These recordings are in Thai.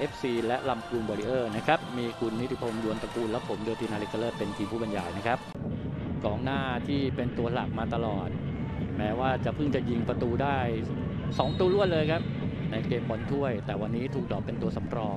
FC และลำพูนวอริเออร์นะครับมีคุณนิติพงษ์ยวนตระกูลและผมโยธินาลิกเลิศเป็นทีมผู้บรรยายนะครับกองหน้าที่เป็นตัวหลักมาตลอดแม้ว่าจะเพิ่งจะยิงประตูได้2ตัวรวดเลยครับในเกมบอลถ้วยแต่วันนี้ถูกดรอปเป็นตัวสำรอง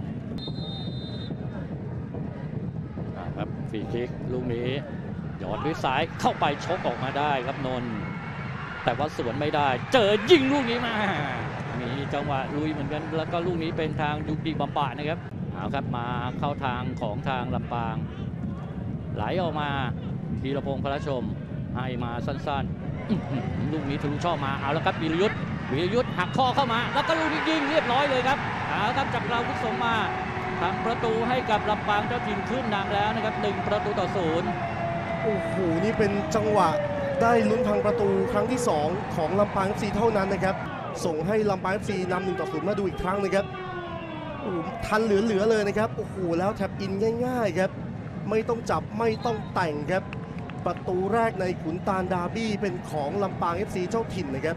ครับฟรีคิกลูกนี้หยอดด้วยซ้ายเข้าไปชกออกมาได้ครับนนท์แต่ว่าสวนไม่ได้เจอยิงลูกนี้มามีจังหวะลุยเหมือนกันแล้วก็ลูกนี้เป็นทางยุกดีบำปะนะครับเอาครับมาเข้าทางของทางลำปางไหลออกมาธีรพงษ์พระชมให้มาสั้นๆลูกนี้ทะลุช่องมาเอาแล้วครับวีรยุทธหักข้อเข้ามาแล้วก็ลูกนี้ยิงเรียบร้อยเลยครับเอาครับจากเราทุกส่งมาทำประตูให้กับลำปางเจ้าถิ่นขึ้นนำแล้วนะครับ1-0 โอ้โหนี่เป็นจังหวะได้ลุ้นพังประตูครั้งที่2ของลำปาง FC เท่านั้นนะครับส่งให้ลำปาง FC นำ1-0มาดูอีกครั้งนะครับโอ้ทันเหลือเลยนะครับโอ้โหแล้วแท็บอินง่ายๆครับไม่ต้องจับไม่ต้องแต่งครับประตูแรกในขุนตาลดาร์บี้เป็นของลำปาง FC เจ้าถิ่นนะครับ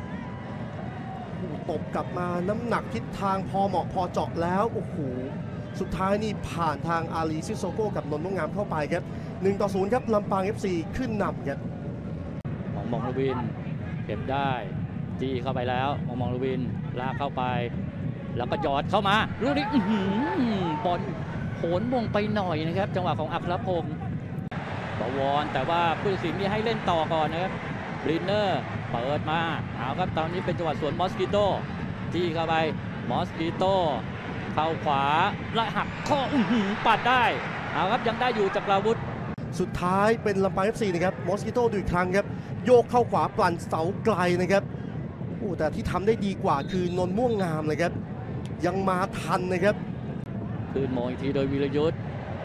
ตบกลับมาน้ำหนักทิศทางพอเหมาะพอเจาะแล้วโอ้โหสุดท้ายนี่ผ่านทางอาลีซิโซโก้กับนนท์ ม่วงงามเข้าไปครับ1-0ครับลำปาง FC ขึ้นนำครับมองลวินเก็บได้จี้เข้าไปแล้วมองลวินลากเข้าไปแล้วก็หยอดเข้ามาลูกนี้บอลโหนมงไปหน่อยนะครับจังหวะของอัครพงศ์บวรแต่ว่าผู้ตัดสินนี่ให้เล่นต่อก่อนนะครับบรินเนอร์เปิดมาเอาครับตอนนี้เป็นจังหวะสวนมอสกิโตจี้เข้าไปมอสกิโตเข้าขวาและหักข้อปัดได้เอาครับยังได้อยู่จากราวุธสุดท้ายเป็นลำปาง FC นะครับมอสกิโตดูอีกครั้งครับโยกเข้าขวาปลั่นเสาไกลนะครับโอ้แต่ที่ทำได้ดีกว่าคือนนท์ ม่วงงามเลยครับยังมาทันนะครับคืนมองอีกทีโดยวีรยุทธ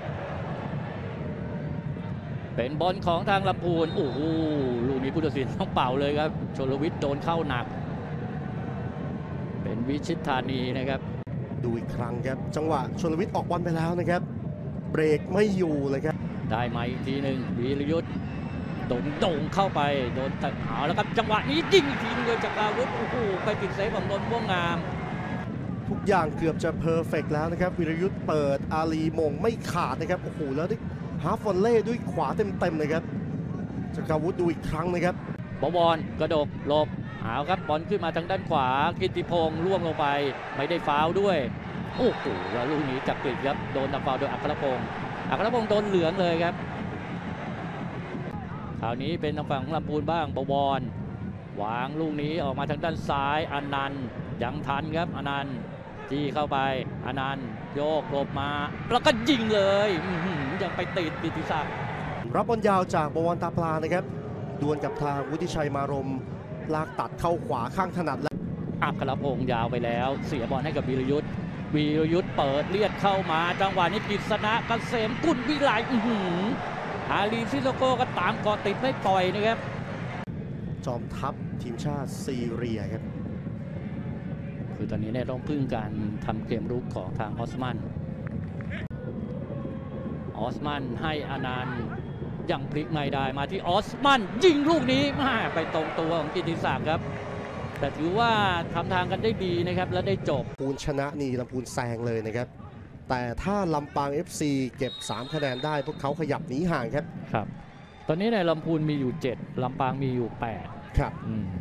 เป็นบอลของทางลำพูนโอ้โหลูกนี้ผู้ตัดสินต้องเป่าเลยครับชลวิทย์โดนเข้าหนักเป็นวิชิตธานีนะครับดูอีกครั้งครับจังหวะชลวิทย์ออกบอลไปแล้วนะครับเบรกไม่อยู่เลยครับได้มาอีกทีหนึ่งวีรยุทธโด่งเข้าไปโดนตัดเอาแล้วครับจังหวะนี้ยิงอีกทีนึงโดยจากอาวุธโอ้โหไปติดเซฟของนนท์ ม่วงงามทุกอย่างเกือบจะเพอร์เฟกต์แล้วนะครับวีรยุทธเปิดอาลีมงไม่ขาดนะครับโอ้โหแล้วได้ฮาร์ฟวอลเล่ด้วยขวาเต็มๆเลยครับจากอาวุธดูอีกครั้งนะครับบวรกระดกหลบเอาครับบอลขึ้นมาทางด้านขวากิตติพงษ์ล่วงลงไปไม่ได้ฟาวล์ด้วยโอ้โหแล้วลูกนี้จักริดครับโดนทำฟาวล์โดยอัครพงษ์โดนเหลืองเลยครับคราวนี้เป็นทางฝั่งของลำพูนบ้างบวรวางลูกนี้ออกมาทางด้านซ้ายอนันต์ยังทันครับอนันต์จี้เข้าไปอนันต์โยกหลบมาแล้วก็ยิงเลยยังไปติดกิติศักดิ์รับบอลยาวจากบวรตาปลานะครับดวลกับทางวุฒิชัยมารมลากตัดเข้าขวาข้างถนัดและอัครพงษ์ยาวไปแล้วเสียบอลให้กับวีรยุทธเปิดเลียดเข้ามาจังหวะนี้กฤษณะเกษมกุลวิไลอาลีซิโลโก้ก็ตามเกาะติดไม่ปล่อยนะครับจอมทัพทีมชาติซีเรียครับคือตอนนี้เนี่ยต้องพึ่งการทำเกมรุกของทางออสมันให้อนันต์ยังพลิกไม่ได้มาที่ออสมันยิงลูกนี้มาไปตรงตัวของกิติศักดิ์ครับแต่ถือว่าทำทางกันได้ดีนะครับและได้จบลำพูนชนะนี่ลำพูนแซงเลยนะครับแต่ถ้าลำปาง FC เก็บ3คะแนนได้พวกเขาขยับหนีห่างครับครับตอนนี้ในลำพูนมีอยู่7ลำปางมีอยู่8 ครับ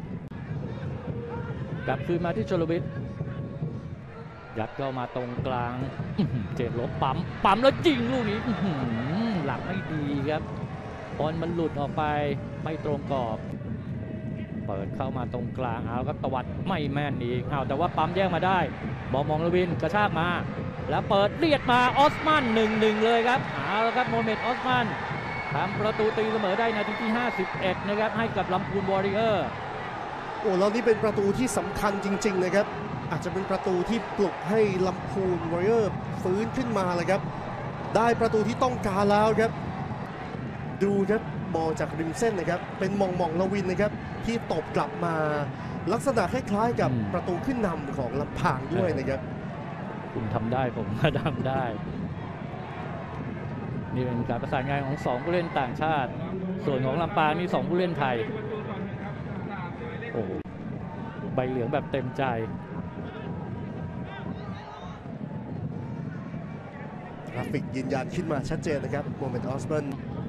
กลับคืนมาที่ชลวิทย์ยัดเข้ามาตรงกลางเจ็บลบปั๊มแล้วยิงลูกนี้หลักไม่ดีครับบอลมันหลุดออกไปไม่ตรงกรอบเปิดเข้ามาตรงกลางเอาครับตวัดไม่แม่นอีกเอาแต่ว่าปั๊มแย่งมาได้มองลวินกระชากมาแล้วเปิดเลียดมาออสมัน1-1เลยครับเอาละครับโมเมดออสมันทำประตูตีเสมอได้นาทีที่51นะครับให้กับลำพูนวอริเออร์โอ้แล้วนี่เป็นประตูที่สำคัญจริงๆนะครับอาจจะเป็นประตูที่ปลุกให้ลำพูนวอริเออร์ฟื้นขึ้นมาเลยครับได้ประตูที่ต้องการแล้วครับดูครับมองจากริมเส้นนะครับเป็นมองลวินนะครับที่ตบกลับมาลักษณะคล้ายๆกับประตูขึ้นนำของลำปางด้วยนะครับคุณทำได้ผมก็ทำได้นี่เป็นการประสานงานของ2ผู้เล่นต่างชาติส่วนของลำปางนี่2ผู้เล่นไทยโอ้ใบเหลืองแบบเต็มใจกราฟิกยืนยันขึ้นมาชัดเจนนะครับโมเมนต์ออสมัน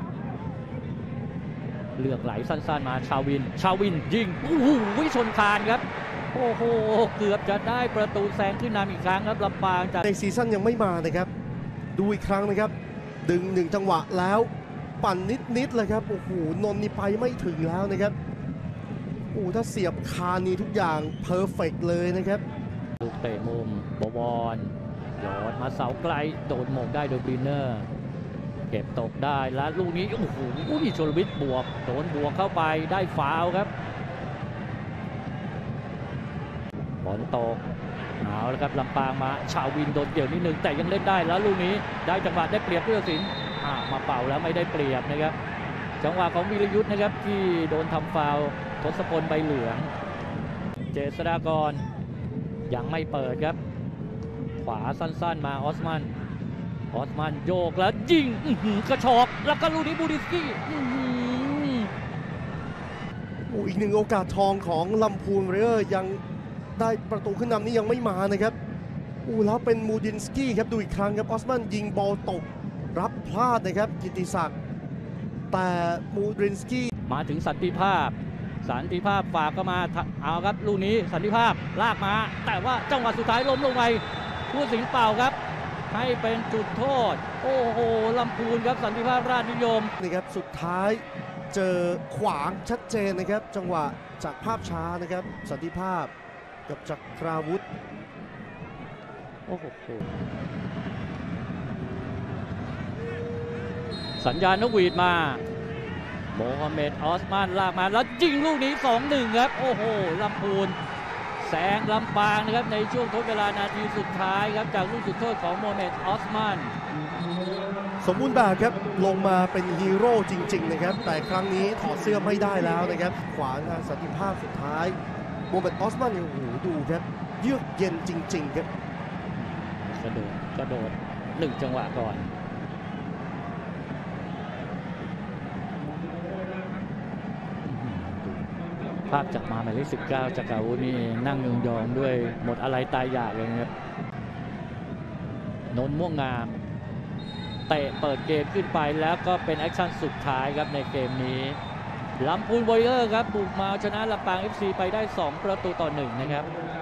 เลือกไหลสั้นๆมาชาวินยิงโอ้โหชนคานครับโอ้โหเกือบจะได้ประตูแซงขึ้นนำอีกครั้งครับลำปางจากในซีซั่นยังไม่มานะครับดูอีกครั้งนะครับดึง1จังหวะแล้วปั่นนิดเลยครับโอ้โหนนท์นี่ไปไม่ถึงแล้วนะครับโอ้ถ้าเสียบคานนี่ทุกอย่างเพอร์เฟกเลยนะครับลูกเตะมุมบอลยอดมาเสาไกลโดนหมงได้โดยบรีเนอร์เก็บตกได้แล้วลูกนี้โอ้โหชลวิทย์บวกโดนบวกเข้าไปได้ฟาวล์ครับบอลตกเอาแล้วครับลำปางมาชาวินโดนเกี่ยวนิดนึงแต่ยังเล่นได้แล้วลูกนี้ได้จังหวะได้เปรียบผู้ตัดสินมาเป่าแล้วไม่ได้เปรียบนะครับจังหวะของวีรยุทธ์นะครับที่โดนทำฟาวล์ทศพลใบเหลืองเจษฎากรยังไม่เปิดครับขวาสั้นๆมาออสมันโยกแล้วยิงกระชอกแล้วก็ลูกนี้บูดิสกี้อีกหนึ่งโอกาสทองของลำพูนเรอร์ยังได้ประตูขึ้นนำนี้ยังไม่มานะครับแล้วเป็นมูดินสกี้ครับดูอีกครั้งครับออสมันยิงบอลตกรับพลาดนะครับกิติศักดิ์แต่มูดินสกี้มาถึงสันติภาพฝากก็มาเอาครับลูกนี้สันติภาพลากมาแต่ว่าจังหวะสุดท้ายล้มลงไปผู้สิงเป่าครับให้เป็นจุดโทษโอ้โหลำพูนครับสันติภาพราชนิยมนี่ครับสุดท้ายเจอขวางชัดเจนนะครับจังหวะจากภาพช้านะครับสันติภาพกับจักราวุธโอ้โหสัญญาณนกหวีดมาโมฮัมเหม็ดออสมันลากมาแล้วยิงลูกนี้ 2-1 ครับโอ้โหลำพูนแซงลำปางนะครับในช่วงทดเวลานาทีสุดท้ายครับจากลูกจุดโทษของโมฮัมเหม็ดออสมันสมบูรณ์แบบครับลงมาเป็นฮีโร่จริงๆนะครับแต่ครั้งนี้ถอดเสื้อไม่ได้แล้วนะครับขวางทางสันติภาพสุดท้ายโมฮัมเหม็ดออสมันโอ้โหดูครับเยือกเย็นจริงๆครับกระโดด1จังหวะก่อนภาพจากมาหมายเลข19จากอาวุธนี่นั่งยองๆด้วยหมดอะไรตายอยากเลยครับนนท์ม่วงงามเตะเปิดเกมขึ้นไปแล้วก็เป็นแอคชั่นสุดท้ายครับในเกมนี้ลำพูนวอริเออร์ครับบุกมาชนะลำปาง FC ไปได้2-1นะครับ